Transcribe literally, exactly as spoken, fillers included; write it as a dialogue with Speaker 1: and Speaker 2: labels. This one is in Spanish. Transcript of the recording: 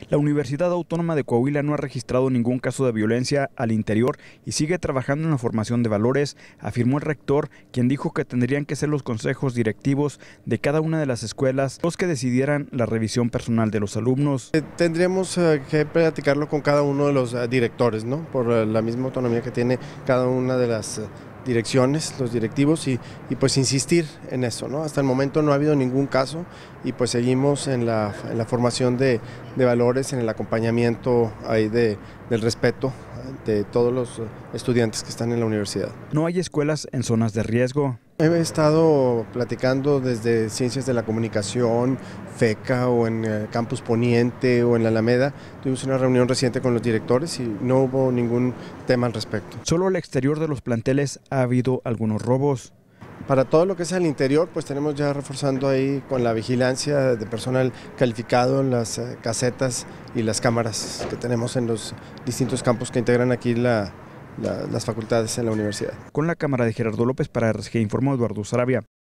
Speaker 1: La Universidad Autónoma de Coahuila no ha registrado ningún caso de violencia al interior y sigue trabajando en la formación de valores, afirmó el rector, quien dijo que tendrían que ser los consejos directivos de cada una de las escuelas los que decidieran la revisión personal de los alumnos.
Speaker 2: Tendríamos que platicarlo con cada uno de los directores, ¿no? Por la misma autonomía que tiene cada una de las direcciones, los directivos y, y pues insistir en eso, ¿no? Hasta el momento no ha habido ningún caso y pues seguimos en la, en la formación de, de valores, en el acompañamiento ahí de, del respeto de todos los estudiantes que están en la universidad.
Speaker 1: No hay escuelas en zonas de riesgo.
Speaker 2: He estado platicando desde Ciencias de la Comunicación, FECA o en el Campus Poniente o en la Alameda. Tuvimos una reunión reciente con los directores y no hubo ningún tema al respecto.
Speaker 1: Solo al exterior de los planteles ha habido algunos robos.
Speaker 2: Para todo lo que es al interior, pues tenemos ya reforzando ahí con la vigilancia de personal calificado en las casetas y las cámaras que tenemos en los distintos campos que integran aquí la, la, las facultades en la universidad.
Speaker 1: Con la cámara de Gerardo López para R C G informó Eduardo Sarabia.